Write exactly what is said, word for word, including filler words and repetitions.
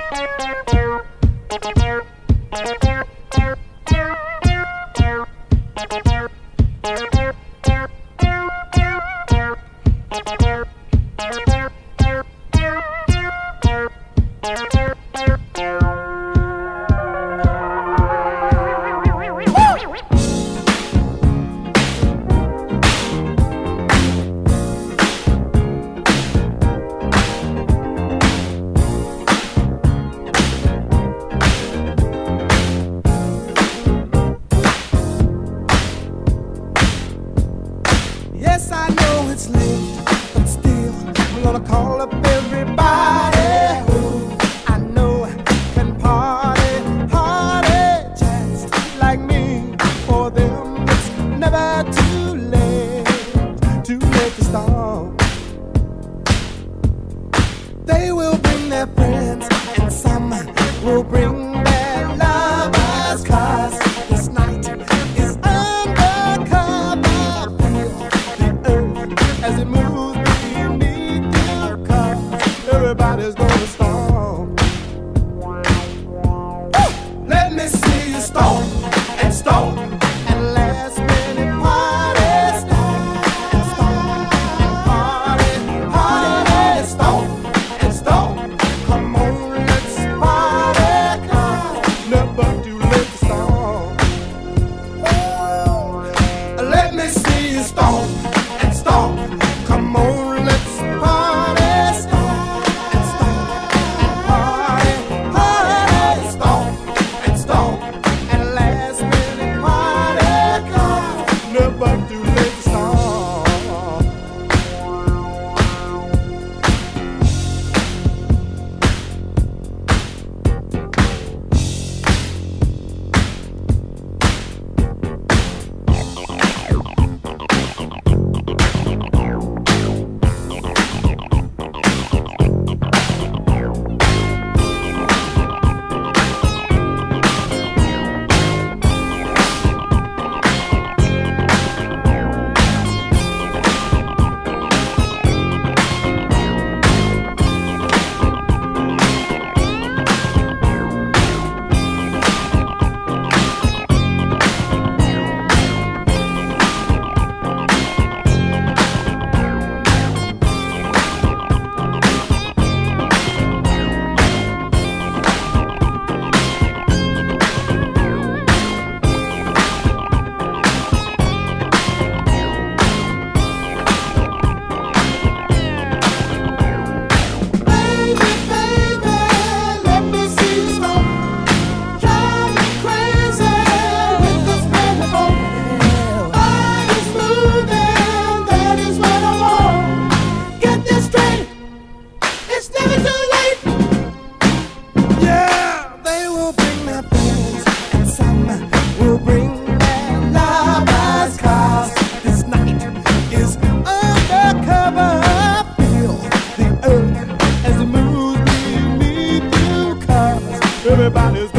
Yes, I know it's late, but still I'm gonna call up everybody who I know can party, party just like me. For them it's never too late to make a start. They will bring their friends and some will bring their lovers, 'cause this night is undercover. As it moves beneath your cup, everybody's gonna stomp. Let me see you stomp and stomp and last minute party. Stomp and stomp and party, party. Stomp and stomp. Come on, let's party. Come, never too late to stomp. Let me see you stomp and stomp. Come on, let's party, stomp and stomp and party, party, stomp and stomp and last minute party. Come, never too late to stomp. Will bring their lovers, 'cause this night is undercover. Feel the earth as it moves beneath you, 'cause everybody's